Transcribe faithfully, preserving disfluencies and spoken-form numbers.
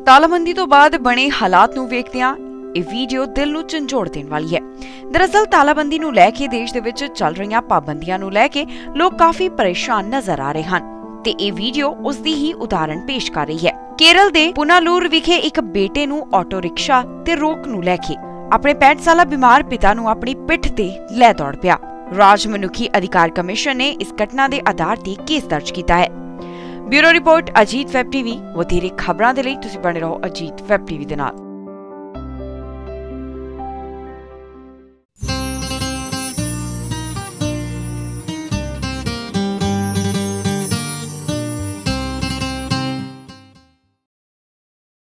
ਤਾਲਾਬੰਦੀ ਤੋਂ ਬਾਅਦ ਬਣੇ ਹਾਲਾਤ ਨੂੰ ਵੇਖਦਿਆਂ ਇਹ ਵੀਡੀਓ ਦਿਲ ਨੂੰ ਝੰਜੋੜ ਦੇਣ ਵਾਲੀ ਹੈ। ਦਰਅਸਲ ਤਾਲਾਬੰਦੀ ਨੂੰ ਲੈ ਕੇ ਦੇਸ਼ ਦੇ ਵਿੱਚ ਚੱਲ ਰਹੀਆਂ ਪਾਬੰਦੀਆਂ ਨੂੰ ਲੈ ਕੇ ਲੋਕ ਕਾਫੀ ਪਰੇਸ਼ਾਨ ਨਜ਼ਰ ਆ ਰਹੇ ਹਨ ਤੇ ਇਹ ਵੀਡੀਓ ਉਸ ਦੀ ਹੀ ਉਦਾਹਰਣ ਪੇਸ਼ ਕਰ ਰਹੀ ਹੈ। ਕੇਰਲ ਦੇ ਪੁਨਾਲੂਰ ਵਿਖੇ ਇੱਕ ਬੇਟੇ ਨੂੰ ਆਟੋ ਰਿਕਸ਼ਾ ਤੇ ਰੋਕ ਨੂੰ ਲੈ ਕੇ ਆਪਣੇ ਪੈਂਹਠ ਸਾਲਾ ਬਿਮਾਰ ਪਿਤਾ ਨੂੰ ਆਪਣੀ ਪਿੱਠ ਤੇ ਲੈ ਦੌੜ ਪਿਆ। ਰਾਜ ਮਨੁੱਖੀ ਅਧਿਕਾਰ ਕਮਿਸ਼ਨ ਨੇ ਇਸ ਘਟਨਾ ਦੇ ਆਧਾਰ ਤੇ ਕੇਸ ਦਰਜ ਕੀਤਾ ਹੈ। Bureau report, Ajit web TV. ਵਧੇਰੇ ਖਬਰਾਂ ਦੇ ਲਈ ਤੁਸੀਂ ਬਣੇ ਰਹੋ ਅਜੀਤ ਵੈਬ ਟੀਵੀ ਦੇ ਨਾਲ।